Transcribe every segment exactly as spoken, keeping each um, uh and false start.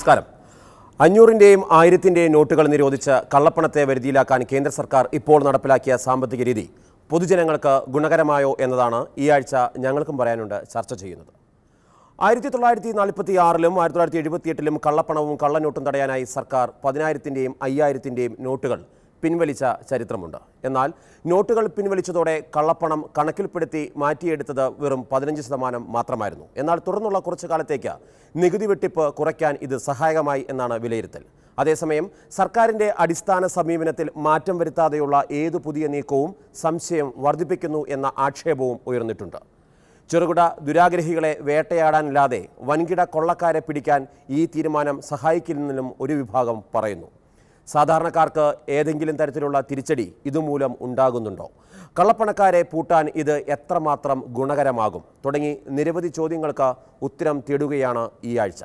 നമസ്കാരം. അഞ്ഞൂറിന്റെയും ആയിരത്തിന്റെയും നോട്ടുകൾ നിരോധിച്ച് കള്ളപ്പണത്തെ വരുതിയിലാക്കാൻ കേന്ദ്ര സർക്കാർ ഇപ്പോൾ നടപ്പിലാക്കിയ സാമ്പത്തിക രീതി പൊതുജനങ്ങൾക്ക് ഗുണകരമായോ എന്നതാണ് ഈ ആഴ്ച ഞങ്ങൾക്കും പറയാനുണ്ട് ചർച്ച ചെയ്യുന്നത്. ആയിരത്തി തൊള്ളായിരത്തി നാൽപ്പത്തി ആറിലും ആയിരത്തി തൊള്ളായിരത്തി എഴുപത്തി എട്ടിലും കള്ളപ്പണവും കള്ളനോട്ടും തടയാനായി സർക്കാർ പതിനായിരത്തിന്റെയും അയ്യായിരത്തിന്റെയും നോട്ടുകൾ പിൻവലിച്ച ചരിത്രമുണ്ട്. എന്നാൽ നോട്ടുകൾ പിൻവലിച്ചതോടെ കള്ളപ്പണം കണക്കിൽപ്പെടുത്തി മാറ്റിയെടുത്തത് വെറും പതിനഞ്ച് ശതമാനം മാത്രമായിരുന്നു. എന്നാൽ തുടർന്നുള്ള കുറച്ചു കാലത്തേക്ക് നികുതി വെട്ടിപ്പ് കുറയ്ക്കാൻ ഇത് സഹായകമായി എന്നാണ് വിലയിരുത്തൽ. അതേസമയം സർക്കാരിൻ്റെ അടിസ്ഥാന സമീപനത്തിൽ മാറ്റം വരുത്താതെയുള്ള ഏതു പുതിയ നീക്കവും സംശയം വർദ്ധിപ്പിക്കുന്നു എന്ന ആക്ഷേപവും ഉയർന്നിട്ടുണ്ട്. ചെറുകിട ദുരാഗ്രഹികളെ വേട്ടയാടാനില്ലാതെ വൻകിട കൊള്ളക്കാരെ പിടിക്കാൻ ഈ തീരുമാനം സഹായിക്കില്ലെന്നും ഒരു വിഭാഗം പറയുന്നു. സാധാരണക്കാർക്ക് ഏതെങ്കിലും തരത്തിലുള്ള തിരിച്ചടി ഇതുമൂലം ഉണ്ടാകുന്നുണ്ടോ? കള്ളപ്പണക്കാരെ പൂട്ടാൻ ഇത് എത്രമാത്രം ഗുണകരമാകും? തുടങ്ങി നിരവധി ചോദ്യങ്ങൾക്ക് ഉത്തരം തേടുകയാണ് ഈ ആഴ്ച.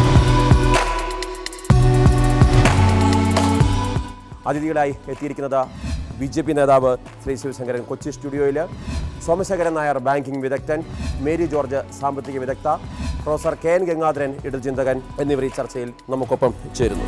അതിഥികളായി എത്തിയിരിക്കുന്നത് ബി ജെ പി നേതാവ് ശ്രീ ശിവശങ്കരൻ കൊച്ചി സ്റ്റുഡിയോയിൽ, സോമശേഖരൻ നായർ ബാങ്കിംഗ് വിദഗ്ധൻ, മേരി ജോർജ് സാമ്പത്തിക വിദഗ്ധ, പ്രൊഫസർ കെ എൻ ഗംഗാധരൻ ഇടൽചിന്തകൻ എന്നിവർ ഈ ചർച്ചയിൽ നമുക്കൊപ്പം ചേരുന്നു.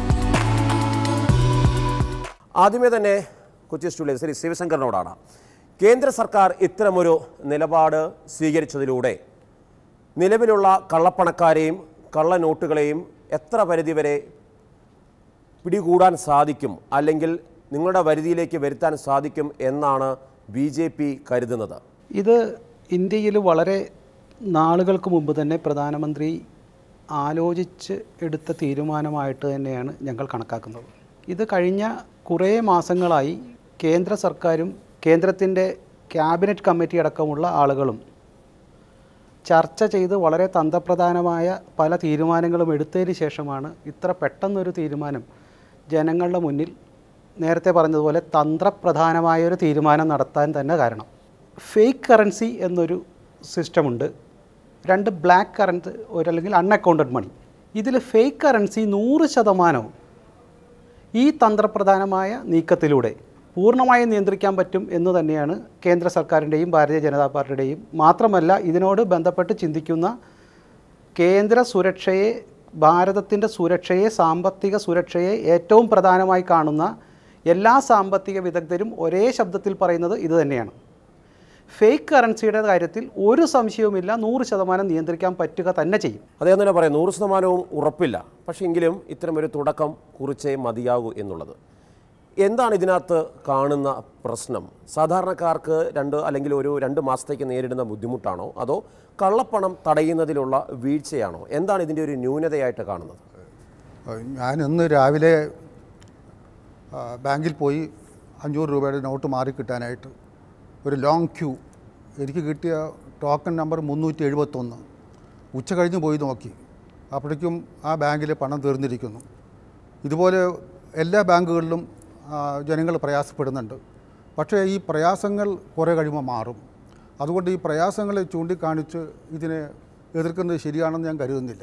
ആദ്യമേ തന്നെ കൊച്ചി സ്റ്റുഡിയോയിൽ ശ്രീ ശിവശങ്കരനോടാണ്. കേന്ദ്ര സർക്കാർ ഇത്തരമൊരു നിലപാട് സ്വീകരിച്ചതിലൂടെ നിലവിലുള്ള കള്ളപ്പണക്കാരെയും കള്ളനോട്ടുകളെയും എത്ര പരിധിവരെ പിടികൂടാൻ സാധിക്കും, അല്ലെങ്കിൽ നിങ്ങളുടെ പരിധിയിലേക്ക് വരുത്താൻ സാധിക്കും എന്നാണ് ബി ജെ പി കരുതുന്നത്? ഇത് ഇന്ത്യയിൽ വളരെ നാളുകൾക്ക് മുമ്പ് തന്നെ പ്രധാനമന്ത്രി ആലോചിച്ച് എടുത്ത തീരുമാനമായിട്ട് തന്നെയാണ് ഞങ്ങൾ കണക്കാക്കുന്നത്. ഇത് കഴിഞ്ഞ കുറേ മാസങ്ങളായി കേന്ദ്ര സർക്കാരും കേന്ദ്രത്തിൻ്റെ ക്യാബിനറ്റ് കമ്മിറ്റി അടക്കമുള്ള ആളുകളും ചർച്ച ചെയ്ത് വളരെ തന്ത്രപ്രധാനമായ പല തീരുമാനങ്ങളും എടുത്തതിന് ശേഷമാണ് ഇത്ര പെട്ടെന്നൊരു തീരുമാനം ജനങ്ങളുടെ മുന്നിൽ, നേരത്തെ പറഞ്ഞതുപോലെ തന്ത്രപ്രധാനമായൊരു തീരുമാനം നടത്താൻ തന്നെ കാരണം. ഫേക്ക് കറൻസി എന്നൊരു സിസ്റ്റമുണ്ട്, രണ്ട് ബ്ലാക്ക് കറൻസി, ഒരു അല്ലെങ്കിൽ അൺഅക്കൗണ്ടഡ് മണി. ഇതിൽ ഫേക്ക് കറൻസി നൂറ് ശതമാനവും ഈ തന്ത്രപ്രധാനമായ നീക്കത്തിലൂടെ പൂർണ്ണമായും നിയന്ത്രിക്കാൻ പറ്റും എന്ന് തന്നെയാണ് കേന്ദ്ര സർക്കാരിൻ്റെയും ഭാരതീയ ജനതാ പാർട്ടിയുടെയും, മാത്രമല്ല ഇതിനോട് ബന്ധപ്പെട്ട് ചിന്തിക്കുന്ന കേന്ദ്ര സുരക്ഷയെ, ഭാരതത്തിൻ്റെ സുരക്ഷയെ, സാമ്പത്തിക സുരക്ഷയെ ഏറ്റവും പ്രധാനമായി കാണുന്ന എല്ലാ സാമ്പത്തിക വിദഗ്ധരും ഒരേ ശബ്ദത്തിൽ പറയുന്നത് ഇത് തന്നെയാണ്. ഫേക്ക് കറൻസിയുടെ കാര്യത്തിൽ ഒരു സംശയവുമില്ല, നൂറ് ശതമാനം നിയന്ത്രിക്കാൻ പറ്റുക തന്നെ ചെയ്യും. അദ്ദേഹം തന്നെ പറയാം, നൂറ് ശതമാനവും ഉറപ്പില്ല, പക്ഷേ എങ്കിലും ഇത്തരമൊരു തുടക്കം കുറിച്ചേ മതിയാകൂ എന്നുള്ളത്. എന്താണ് ഇതിനകത്ത് കാണുന്ന പ്രശ്നം? സാധാരണക്കാർക്ക് രണ്ട് അല്ലെങ്കിൽ ഒരു രണ്ട് മാസത്തേക്ക് നേരിടുന്ന ബുദ്ധിമുട്ടാണോ, അതോ കള്ളപ്പണം തടയുന്നതിലുള്ള വീഴ്ചയാണോ? എന്താണ് ഇതിൻ്റെ ഒരു ന്യൂനതയായിട്ട് കാണുന്നത്? ഞാൻ ഇന്ന് രാവിലെ ബാങ്കിൽ പോയി അഞ്ഞൂറ് രൂപയുടെ നോട്ട് മാറി കിട്ടാനായിട്ട് ഒരു ലോങ് ക്യൂ. എനിക്ക് കിട്ടിയ ടോക്കൺ നമ്പർ മുന്നൂറ്റി എഴുപത്തൊന്ന്. ഉച്ച കഴിഞ്ഞ് പോയി നോക്കി, അപ്പോഴേക്കും ആ ബാങ്കിൽ പണം തീർന്നിരിക്കുന്നു. ഇതുപോലെ എല്ലാ ബാങ്കുകളിലും ജനങ്ങൾ പ്രയാസപ്പെടുന്നുണ്ട്. പക്ഷേ ഈ പ്രയാസങ്ങൾ കുറേ കഴിയുമ്പോൾ മാറും. അതുകൊണ്ട് ഈ പ്രയാസങ്ങളെ ചൂണ്ടിക്കാണിച്ച് ഇതിനെ എതിർക്കുന്നത് ശരിയാണെന്ന് ഞാൻ കരുതുന്നില്ല.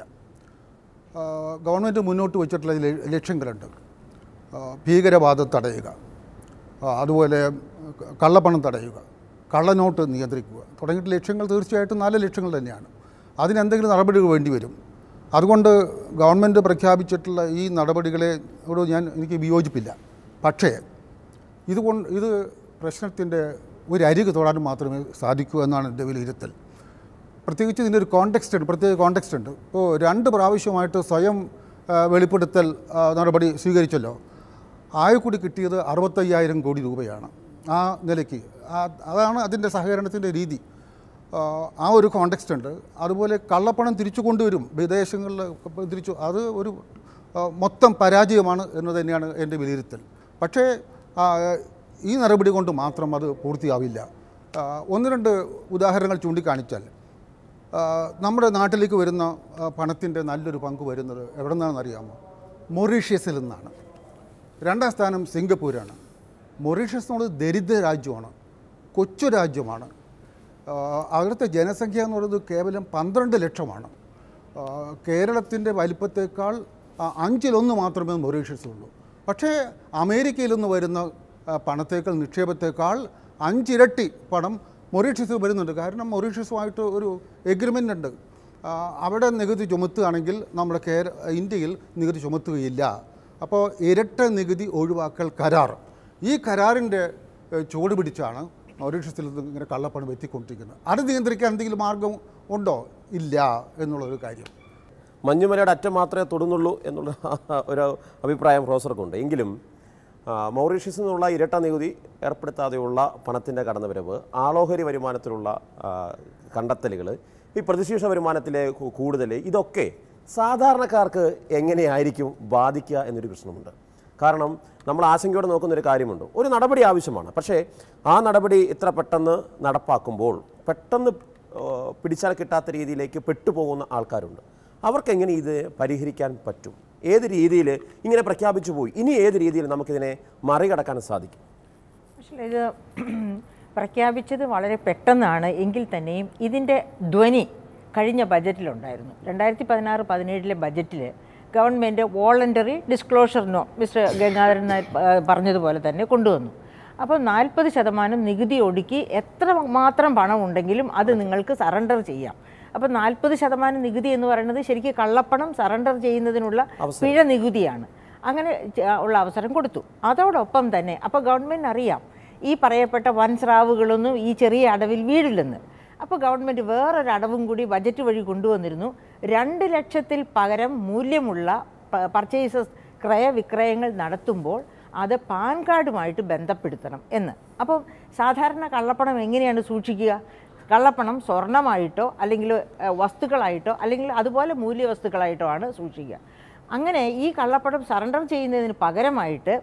ഗവൺമെൻറ് മുന്നോട്ട് വച്ചിട്ടുള്ള ലക്ഷ്യങ്ങളുണ്ട്. ഭീകരവാദം തടയുക, അതുപോലെ കള്ളപ്പണം തടയുക, കള്ളനോട്ട് നിയന്ത്രിക്കുക തുടങ്ങിയിട്ട് ലക്ഷ്യങ്ങൾ തീർച്ചയായിട്ടും നല്ല ലക്ഷ്യങ്ങൾ തന്നെയാണ്. അതിനെന്തെങ്കിലും നടപടികൾ വേണ്ടി വരും. അതുകൊണ്ട് ഗവൺമെൻറ് പ്രഖ്യാപിച്ചിട്ടുള്ള ഈ നടപടികളോട് ഞാൻ എനിക്ക് വിയോജിപ്പില്ല. പക്ഷേ ഇതുകൊണ്ട് ഇത് പ്രശ്നത്തിൻ്റെ ഒരു അരികു തൊടാനും മാത്രമേ സാധിക്കൂ എന്നാണ് എൻ്റെ വിലയിരുത്തൽ. പ്രത്യേകിച്ച് ഇതിൻ്റെ ഒരു കോണ്ടെക്സ്റ്റ് ഉണ്ട്, പ്രത്യേക കോണ്ടെക്സ്റ്റ് ഉണ്ട്. ഇപ്പോൾ രണ്ട് പ്രാവശ്യമായിട്ട് സ്വയം വെളിപ്പെടുത്തൽ നടപടി സ്വീകരിച്ചല്ലോ. ആകെ കൂടി കിട്ടിയത് അറുപത്തയ്യായിരം കോടി രൂപയാണ് ആ നിലയ്ക്ക്. അതാണ് അതിൻ്റെ സഹകരണത്തിൻ്റെ രീതി. ആ ഒരു കോണ്ടെക്സ്റ്റ് ഉണ്ട്. അതുപോലെ കള്ളപ്പണം തിരിച്ചു കൊണ്ടുവരും, വിദേശങ്ങളിൽ തിരിച്ചു, അത് ഒരു മൊത്തം പരാജയമാണ് എന്ന് തന്നെയാണ് എൻ്റെ വിലയിരുത്തൽ. പക്ഷേ ഈ നടപടി കൊണ്ട് മാത്രം അത് പൂർത്തിയാവില്ല. ഒന്ന് രണ്ട് ഉദാഹരണങ്ങൾ ചൂണ്ടിക്കാണിച്ചാൽ, നമ്മുടെ നാട്ടിലേക്ക് വരുന്ന പണത്തിൻ്റെ നല്ലൊരു പങ്ക് വരുന്നത് എവിടെ നിന്നാണെന്ന് അറിയാമോ? മൊറീഷ്യസിൽ നിന്നാണ്. രണ്ടാം സ്ഥാനം സിംഗപ്പൂരാണ്. മൊറീഷ്യസ് എന്നുള്ളത് ദരിദ്ര രാജ്യമാണ്, കൊച്ചു രാജ്യമാണ്. അവിടുത്തെ ജനസംഖ്യ എന്ന് പറയുന്നത് കേവലം പന്ത്രണ്ട് ലക്ഷമാണ്. കേരളത്തിൻ്റെ വലിപ്പത്തേക്കാൾ അഞ്ചിലൊന്ന് മാത്രമേ മൊറീഷ്യസിലുള്ളൂ. പക്ഷേ അമേരിക്കയിൽ നിന്ന് വരുന്ന പണത്തേക്കാൾ, നിക്ഷേപത്തേക്കാൾ അഞ്ചിരട്ടി പണം മൊറീഷ്യസ് വരുന്നുണ്ട്. കാരണം മൊറീഷ്യസുമായിട്ട് ഒരു എഗ്രിമെൻ്റ് ഉണ്ട്. അവിടെ നികുതി ചുമത്തുകയാണെങ്കിൽ നമ്മുടെ കേര ഇന്ത്യയിൽ നികുതി ചുമത്തുകയില്ല. അപ്പോൾ ഇരട്ട നികുതി ഒഴിവാക്കൽ കരാർ, ഈ കരാറിൻ്റെ ചുവട് പിടിച്ചാണ് മൗറീഷ്യസിൽ ഇങ്ങനെ കള്ളപ്പണം എത്തിക്കൊണ്ടിരിക്കുന്നത്. അത് നിയന്ത്രിക്കാൻ എന്തെങ്കിലും മാർഗം ഉണ്ടോ? ഇല്ല എന്നുള്ളൊരു കാര്യം. മഞ്ഞുമലയുടെ അറ്റം മാത്രമേ തൊടുന്നുള്ളൂ എന്നുള്ള ഒരു അഭിപ്രായം പ്രൊഫസർക്കുണ്ട്. എങ്കിലും മൗറീഷ്യസിൽ നിന്നുള്ള ഇരട്ട നികുതി ഏർപ്പെടുത്താതെയുള്ള പണത്തിൻ്റെ കടന്നുവരവ്, ആളോഹരി വരുമാനത്തിലുള്ള കണ്ടെത്തലുകൾ, ഈ പ്രതിശീർഷ വരുമാനത്തിലെ കൂടുതൽ, ഇതൊക്കെ സാധാരണക്കാർക്ക് എങ്ങനെയായിരിക്കും ബാധിക്കുക എന്നൊരു പ്രശ്നമുണ്ട്. കാരണം നമ്മൾ ആശങ്കയോടെ നോക്കുന്നൊരു കാര്യമുണ്ട്. ഒരു നടപടി ആവശ്യമാണ്, പക്ഷേ ആ നടപടി ഇത്ര പെട്ടെന്ന് നടപ്പാക്കുമ്പോൾ പെട്ടെന്ന് പിടിച്ചാൽ കിട്ടാത്ത രീതിയിലേക്ക് പെട്ടുപോകുന്ന ആൾക്കാരുണ്ട്. അവർക്കെങ്ങനെ ഇത് പരിഹരിക്കാൻ പറ്റും? ഏത് രീതിയിൽ ഇങ്ങനെ പ്രഖ്യാപിച്ചു പോയി, ഇനി ഏത് രീതിയിൽ നമുക്കിതിനെ മറികടക്കാൻ സാധിക്കും? പക്ഷേ ഇത് പ്രഖ്യാപിച്ചത് വളരെ പെട്ടെന്നാണ് എങ്കിൽ തന്നെയും ഇതിൻ്റെ ധ്വനി കഴിഞ്ഞ ബജറ്റിലുണ്ടായിരുന്നു. രണ്ടായിരത്തി പതിനാറ് പതിനേഴിലെ ബജറ്റിൽ ഗവൺമെൻറ് വോളണ്ടറി ഡിസ്ക്ലോഷർ നോ മിസ്റ്റർ ഗംഗാധരൻ നായർ പറഞ്ഞതുപോലെ തന്നെ കൊണ്ടുവന്നു. അപ്പോൾ നാൽപ്പത് ശതമാനം നികുതി ഒടുക്കി എത്ര മാത്രം പണം ഉണ്ടെങ്കിലും അത് നിങ്ങൾക്ക് സറണ്ടർ ചെയ്യാം. അപ്പോൾ നാൽപ്പത് ശതമാനം നികുതി എന്ന് പറയുന്നത് ശരിക്കും കള്ളപ്പണം സറണ്ടർ ചെയ്യുന്നതിനുള്ള പിഴ നികുതിയാണ്. അങ്ങനെ ഉള്ള അവസരം കൊടുത്തു. അതോടൊപ്പം തന്നെ അപ്പോൾ ഗവൺമെൻറ് അറിയാം ഈ പറയപ്പെട്ട വൻ സ്രാവുകളൊന്നും ഈ ചെറിയ അടവിൽ വീടില്ലെന്ന്. അപ്പോൾ ഗവൺമെൻറ് വേറൊരു അടവും കൂടി ബജറ്റ് വഴി കൊണ്ടുവന്നിരുന്നു. രണ്ട് ലക്ഷത്തിൽ പകരം മൂല്യമുള്ള പർച്ചേസസ് ക്രയവിക്രയങ്ങൾ നടത്തുമ്പോൾ അത് പാൻ കാർഡുമായിട്ട് ബന്ധപ്പെടുത്തണം എന്ന്. അപ്പോൾ സാധാരണ കള്ളപ്പണം എങ്ങനെയാണ് സൂക്ഷിക്കുക? കള്ളപ്പണം സ്വർണമായിട്ടോ അല്ലെങ്കിൽ വസ്തുക്കളായിട്ടോ അല്ലെങ്കിൽ അതുപോലെ മൂല്യവസ്തുക്കളായിട്ടോ ആണ് സൂക്ഷിക്കുക. അങ്ങനെ ഈ കള്ളപ്പണം സറണ്ടർ ചെയ്യുന്നതിന് പകരമായിട്ട്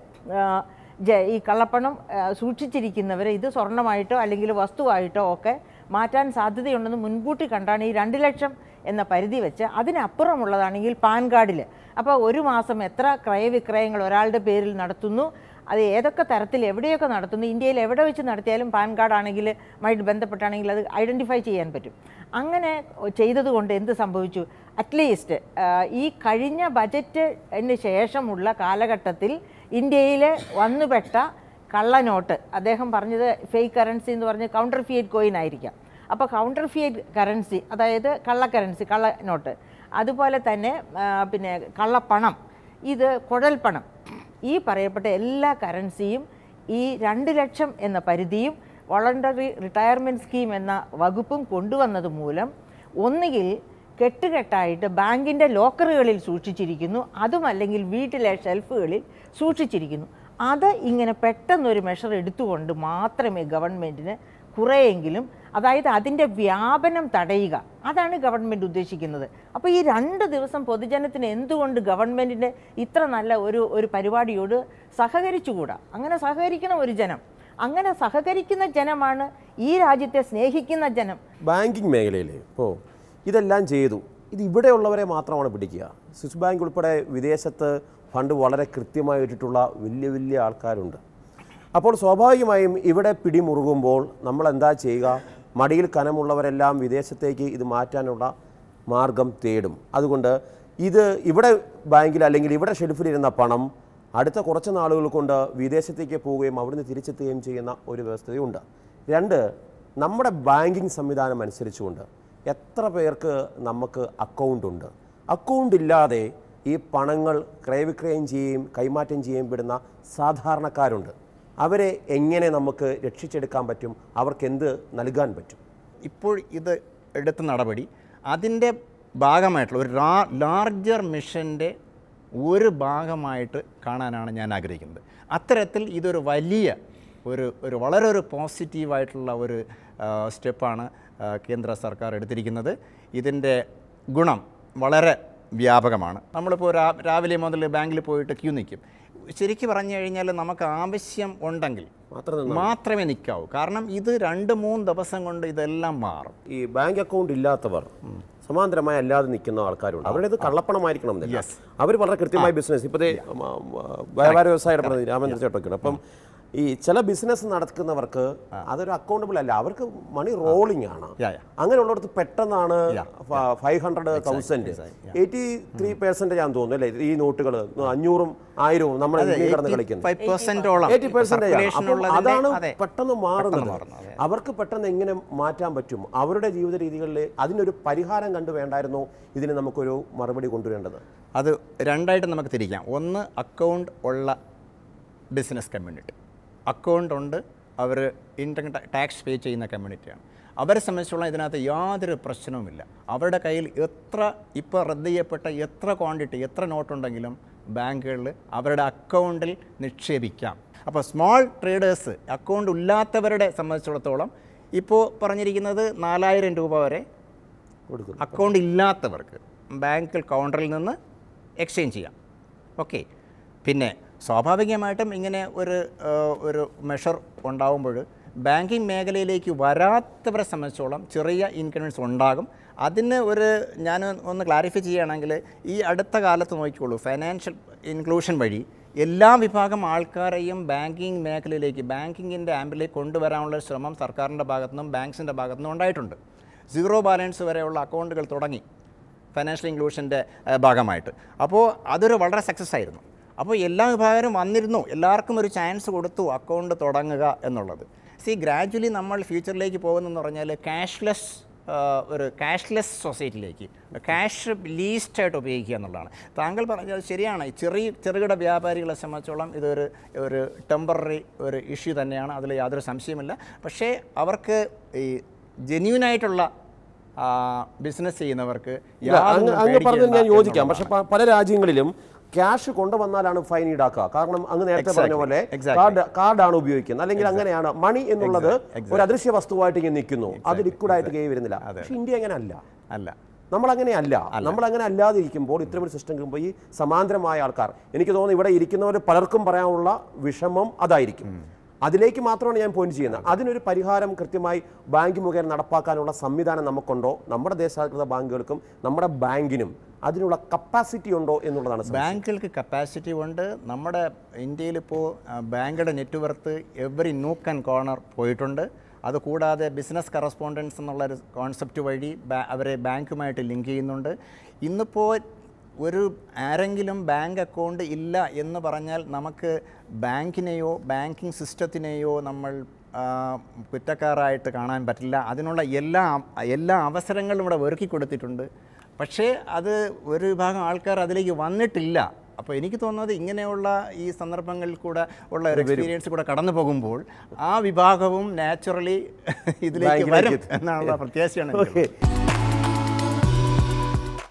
ഈ കള്ളപ്പണം സൂക്ഷിച്ചിരിക്കുന്നവരെ ഇത് സ്വർണമായിട്ടോ അല്ലെങ്കിൽ വസ്തുവായിട്ടോ ഒക്കെ മാറ്റാൻ സാധ്യതയുണ്ടെന്ന് മുൻകൂട്ടി കണ്ടാണ് ഈ രണ്ട് ലക്ഷം എന്ന പരിധി വെച്ച് അതിനപ്പുറമുള്ളതാണെങ്കിൽ പാൻ കാർഡിൽ അപ്പോൾ ഒരു മാസം എത്ര ക്രയവിക്രയങ്ങൾ ഒരാളുടെ പേരിൽ നടത്തുന്നു, അത് ഏതൊക്കെ തരത്തിൽ എവിടെയൊക്കെ നടത്തുന്നു, ഇന്ത്യയിൽ എവിടെ വെച്ച് നടത്തിയാലും പാൻ കാർഡ് ആണെങ്കിൽ ആയിട്ട് ബന്ധപ്പെട്ടാണെങ്കിൽ അത് ഐഡൻറ്റിഫൈ ചെയ്യാൻ പറ്റും. അങ്ങനെ ചെയ്തതുകൊണ്ട് എന്ത് സംഭവിച്ചു? അറ്റ്ലീസ്റ്റ് ഈ കഴിഞ്ഞ ബജറ്റിന് ശേഷമുള്ള കാലഘട്ടത്തിൽ ഇന്ത്യയിൽ വന്നുപെട്ട കള്ളനോട്ട്, അദ്ദേഹം പറഞ്ഞത് ഫേക്ക് കറൻസി എന്ന് പറഞ്ഞ് കൗണ്ടർ ഫിയറ്റ് കോയിൻ ആയിരിക്കാം. അപ്പോൾ കൗണ്ടർ ഫിയറ്റ് കറൻസി അതായത് കള്ള കറൻസി, കള്ള നോട്ട്, അതുപോലെ തന്നെ പിന്നെ കള്ളപ്പണം, ഇത് കുഴൽപ്പണം, ഈ പറയപ്പെട്ട എല്ലാ കറൻസിയും ഈ രണ്ട് ലക്ഷം എന്ന പരിധിയും വോളണ്ടറി റിട്ടയർമെൻറ്റ് സ്കീം എന്ന വകുപ്പും കൊണ്ടുവന്നത് മൂലം ഒന്നുകിൽ കെട്ടുകെട്ടായിട്ട് ബാങ്കിൻ്റെ ലോക്കറുകളിൽ സൂക്ഷിച്ചിരിക്കുന്നു, അതുമല്ലെങ്കിൽ വീട്ടിലെ ഷെൽഫുകളിൽ സൂക്ഷിച്ചിരിക്കുന്നു. അത് ഇങ്ങനെ പെട്ടെന്നൊരു മെഷർ എടുത്തുകൊണ്ട് മാത്രമേ ഗവൺമെൻറ്റിന് കുറേയെങ്കിലും, അതായത് അതിൻ്റെ വ്യാപനം തടയുക, അതാണ് ഗവൺമെൻറ് ഉദ്ദേശിക്കുന്നത്. അപ്പോൾ ഈ രണ്ട് ദിവസം പൊതുജനത്തിന് എന്തുകൊണ്ട് ഗവൺമെൻറ്റിൻ്റെ ഇത്ര നല്ല ഒരു ഒരു പരിപാടിയോട് സഹകരിച്ചുകൂടാ? അങ്ങനെ സഹകരിക്കണം ഒരു ജനം. അങ്ങനെ സഹകരിക്കുന്ന ജനമാണ് ഈ രാജ്യത്തെ സ്നേഹിക്കുന്ന ജനം. ബാങ്കിങ് മേഖലയിൽ ഇപ്പോൾ ഇതെല്ലാം ചെയ്തു, ഇത് ഇവിടെയുള്ളവരെ മാത്രമാണ് പിടിക്കുക. സ്വിസ് ബാങ്ക് ഉൾപ്പെടെ വിദേശത്ത് ഫണ്ട് വളരെ കൃത്യമായി ഇട്ടിട്ടുള്ള വലിയ വലിയ ആൾക്കാരുണ്ട്. അപ്പോൾ സ്വാഭാവികമായും ഇവിടെ പിടിമുറുകുമ്പോൾ നമ്മൾ എന്താ ചെയ്യുക? മടിയിൽ കനമുള്ളവരെല്ലാം വിദേശത്തേക്ക് ഇത് മാറ്റാനുള്ള മാർഗം തേടും. അതുകൊണ്ട് ഇത് ഇവിടെ ബാങ്കിൽ അല്ലെങ്കിൽ ഇവിടെ ഷെൽഫിലിരുന്ന പണം അടുത്ത കുറച്ച് നാളുകൾ കൊണ്ട് വിദേശത്തേക്ക് പോവുകയും അവിടുന്ന് തിരിച്ചെത്തുകയും ചെയ്യുന്ന ഒരു വ്യവസ്ഥയുണ്ട്. രണ്ട്, നമ്മുടെ ബാങ്കിങ് സംവിധാനം അനുസരിച്ചുകൊണ്ട് എത്ര പേർക്ക് നമുക്ക് അക്കൗണ്ടുണ്ട്? അക്കൗണ്ട് ഇല്ലാതെ ഈ പണങ്ങൾ ക്രയവിക്രയം ചെയ്യുകയും കൈമാറ്റം ചെയ്യുകയും പെടുന്ന സാധാരണക്കാരുണ്ട്. അവരെ എങ്ങനെ നമുക്ക് രക്ഷിച്ചെടുക്കാൻ പറ്റും? അവർക്ക് എന്ത് നൽകാൻ പറ്റും? ഇപ്പോൾ ഇത് എടുത്ത നടപടി അതിൻ്റെ ഭാഗമായിട്ടുള്ള ഒരു ലാർജർ മിഷൻ്റെ ഒരു ഭാഗമായിട്ട് കാണാനാണ് ഞാൻ ആഗ്രഹിക്കുന്നത്. അത്തരത്തിൽ ഇതൊരു വലിയ ഒരു ഒരു വളരെ ഒരു പോസിറ്റീവായിട്ടുള്ള ഒരു സ്റ്റെപ്പാണ് കേന്ദ്ര സർക്കാർ എടുത്തിരിക്കുന്നത്. ഇതിൻ്റെ ഗുണം വളരെ വ്യാപകമാണ്. നമ്മളിപ്പോൾ രാവിലെ മുതൽ ബാങ്കിൽ പോയിട്ട് ക്യൂ നിൽക്കും. ശരിക്കും പറഞ്ഞു കഴിഞ്ഞാൽ നമുക്ക് ആവശ്യം ഉണ്ടെങ്കിൽ മാത്രമേ നിൽക്കാവൂ. കാരണം ഇത് രണ്ട് മൂന്ന് ദിവസം കൊണ്ട് ഇതെല്ലാം മാറും. ഈ ബാങ്ക് അക്കൗണ്ട് ഇല്ലാത്തവർ സമാന്തരമായി അല്ലാതെ നിൽക്കുന്ന ആൾക്കാരുണ്ട്. അവരുടേത് കള്ളപ്പണമായിരിക്കണം എന്നില്ല. അവർ വളരെ കൃത്യമായി ബിസിനസ്, ഇപ്പോഴത്തെ വ്യാപാര വ്യവസായ രാമേന്ദ്ര ചേട്ടൊക്കെയാണ്. അപ്പം ഈ ചില ബിസിനസ് നടക്കുന്നവർക്ക് അതൊരു അക്കൗണ്ടബിൾ അല്ല, അവർക്ക് മണി റോളിംഗ് ആണ്. അങ്ങനെയുള്ളടത്ത് പെട്ടെന്നാണ് five hundred thousand eighty three percentage ആണെന്ന് തോന്നുന്നു അല്ലേ ഈ നോട്ടുകൾ, അഞ്ഞൂറും ആയിരവും നമ്മൾ കിടന്ന് കളിക്കുന്നത്. Eighty percentage. അപ്പോൾ അതാണ് പെട്ടെന്ന് മാറുന്നത്. അവർക്ക് പെട്ടെന്ന് എങ്ങനെ മാറ്റാൻ പറ്റും? അവരുടെ ജീവിത രീതികളിൽ അതിനൊരു പരിഹാരം കണ്ടു വേണ്ടായിരുന്നോ ഇതിന് നമുക്കൊരു മറുപടി കൊണ്ടുവരേണ്ടത്? അത് രണ്ടായിട്ട് നമുക്ക് തിരിക്കാം. ഒന്ന് അക്കൗണ്ട് ഉള്ള ബിസിനസ് കമ്മ്യൂണിറ്റി, അക്കൗണ്ട് ഉണ്ട്, അവർ ഇൻകം ടാക്സ് പേ ചെയ്യുന്ന കമ്മ്യൂണിറ്റിയാണ്. അവരെ സംബന്ധിച്ചുള്ള ഇതിനകത്ത് യാതൊരു പ്രശ്നവുമില്ല. അവരുടെ കയ്യിൽ എത്ര ഇപ്പോൾ റദ്ദ് ചെയ്യപ്പെട്ട എത്ര ക്വാണ്ടിറ്റി എത്ര നോട്ടുണ്ടെങ്കിലും ബാങ്കുകളിൽ അവരുടെ അക്കൗണ്ടിൽ നിക്ഷേപിക്കാം. അപ്പോൾ സ്മോൾ ട്രേഡേഴ്സ്, അക്കൗണ്ട് ഇല്ലാത്തവരുടെ സംബന്ധിച്ചിടത്തോളം ഇപ്പോൾ പറഞ്ഞിരിക്കുന്നത് നാലായിരം രൂപ വരെ കൊടുക്കും അക്കൗണ്ട് ഇല്ലാത്തവർക്ക് ബാങ്ക് കൗണ്ടറിൽ നിന്ന് എക്സ്ചേഞ്ച് ചെയ്യാം. ഓക്കെ. പിന്നെ സ്വാഭാവികമായിട്ടും ഇങ്ങനെ ഒരു ഒരു മെഷർ ഉണ്ടാകുമ്പോൾ ബാങ്കിങ് മേഖലയിലേക്ക് വരാത്തവരെ സംബന്ധിച്ചോളം ചെറിയ ഇൻകൺവീനിയൻസ് ഉണ്ടാകും. അതിന് ഒരു ഞാൻ ഒന്ന് ക്ലാരിഫൈ ചെയ്യുകയാണെങ്കിൽ ഈ അടുത്ത കാലത്ത് നോക്കിക്കോളൂ, ഫൈനാൻഷ്യൽ ഇൻക്ലൂഷൻ വഴി എല്ലാ വിഭാഗം ആൾക്കാരെയും ബാങ്കിങ് മേഖലയിലേക്ക്, ബാങ്കിങ്ങിൻ്റെ ആമ്പിലേക്ക് കൊണ്ടുവരാനുള്ള ശ്രമം സർക്കാരിൻ്റെ ഭാഗത്തുനിന്നും ബാങ്ക്സിൻ്റെ ഭാഗത്തുനിന്നും ഉണ്ടായിട്ടുണ്ട്. സീറോ ബാലൻസ് വരെയുള്ള അക്കൗണ്ടുകൾ തുടങ്ങി ഫൈനാൻഷ്യൽ ഇൻക്ലൂഷൻ്റെ ഭാഗമായിട്ട്. അപ്പോൾ അതൊരു വളരെ സക്സസ് ആയിരുന്നു. അപ്പോൾ എല്ലാ വിഭാഗരും വന്നിരുന്നു, എല്ലാവർക്കും ഒരു ചാൻസ് കൊടുത്തു അക്കൗണ്ട് തുടങ്ങുക എന്നുള്ളത്. സി ഗ്രാജുവലി നമ്മൾ ഫ്യൂച്ചറിലേക്ക് പോകുന്നതെന്ന് പറഞ്ഞാൽ ക്യാഷ്ലെസ് ഒരു ക്യാഷ്ലെസ് സൊസൈറ്റിയിലേക്ക്, ക്യാഷ് ലീസ്റ്റായിട്ട് ഉപയോഗിക്കുക എന്നുള്ളതാണ്. താങ്കൾ പറഞ്ഞത് ശരിയാണ്. ചെറിയ ചെറുകിട വ്യാപാരികളെ സംബന്ധിച്ചോളം ഇതൊരു ഒരു ടെമ്പററി ഒരു ഇഷ്യൂ തന്നെയാണ്, അതിൽ യാതൊരു സംശയമില്ല. പക്ഷേ അവർക്ക് ഈ ജെന്യൂനായിട്ടുള്ള ബിസിനസ് ചെയ്യുന്നവർക്ക് അങ്ങ് പറഞ്ഞത് ഞാൻ യോജിക്കാം. പക്ഷെ പല രാജ്യങ്ങളിലും ക്യാഷ് കൊണ്ടുവന്നാലാണ് ഫൈൻ ഈടാക്കുക. കാരണം അങ്ങ് നേരത്തെ പറഞ്ഞ പോലെ കാർഡ് കാർഡാണ് ഉപയോഗിക്കുന്നത്, അല്ലെങ്കിൽ അങ്ങനെയാണ്. മണി എന്നുള്ളത് ഒരു അദൃശ്യ വസ്തുവായിട്ട് ഇങ്ങനെ നിൽക്കുന്നു, അത് ലിക്വിഡായിട്ട് കൈ വരുന്നില്ല. പക്ഷെ ഇന്ത്യ അങ്ങനെ അല്ല അല്ല നമ്മളങ്ങനെയല്ല. നമ്മളങ്ങനെ അല്ലാതിരിക്കുമ്പോൾ ഇത്രയും ഒരു സിസ്റ്റം കിട്ടുമ്പോൾ ഈ സമാന്തരമായ ആൾക്കാർ, എനിക്ക് തോന്നുന്നു ഇവിടെ ഇരിക്കുന്നവർ പലർക്കും പറയാനുള്ള വിഷമം അതായിരിക്കും. അതിലേക്ക് മാത്രമാണ് ഞാൻ പോയിന്റ് ചെയ്യുന്നത്. അതിനൊരു പരിഹാരം കൃത്യമായി ബാങ്ക് മുഖേന നടപ്പാക്കാനുള്ള സംവിധാനം നമുക്കുണ്ടോ? നമ്മുടെ ദേശാധികൃത ബാങ്കുകൾക്കും നമ്മുടെ ബാങ്കിനും അതിനുള്ള കപ്പാസിറ്റി ഉണ്ടോ എന്നുള്ളതാണ്. ബാങ്കുകൾക്ക് കപ്പാസിറ്റി ഉണ്ട്. നമ്മുടെ ഇന്ത്യയിലിപ്പോൾ ബാങ്കുകളുടെ net worth every nook and corner പോയിട്ടുണ്ട്. അതുകൂടാതെ ബിസിനസ് കറസ്പോണ്ടൻസ് എന്നുള്ളൊരു കോൺസെപ്റ്റ് വഴി അവരെ ബാങ്കുമായിട്ട് ലിങ്ക് ചെയ്യുന്നുണ്ട്. ഇന്നിപ്പോൾ ഒരു ആരെങ്കിലും ബാങ്ക് അക്കൗണ്ട് ഇല്ല എന്ന് പറഞ്ഞാൽ നമുക്ക് ബാങ്കിനെയോ ബാങ്കിങ് സിസ്റ്റത്തിനെയോ നമ്മൾ കുറ്റക്കാരായിട്ട് കാണാൻ പറ്റില്ല. അതിനുള്ള എല്ലാ എല്ലാ അവസരങ്ങളും ഇവിടെ ഒരുക്കി കൊടുത്തിട്ടുണ്ട്. പക്ഷേ അത് ഒരു വിഭാഗം ആൾക്കാർ അതിലേക്ക് വന്നിട്ടില്ല. അപ്പോൾ എനിക്ക് തോന്നുന്നത് ഇങ്ങനെയുള്ള ഈ സന്ദർഭങ്ങളിൽ കൂടെ ഉള്ള ഒരു എക്സ്പീരിയൻസ് കൂടെ കടന്നു പോകുമ്പോൾ ആ വിഭാഗവും നാച്ചുറലി ഇതിലേക്ക് വരും എന്നുള്ള പ്രത്യാശയാണ്.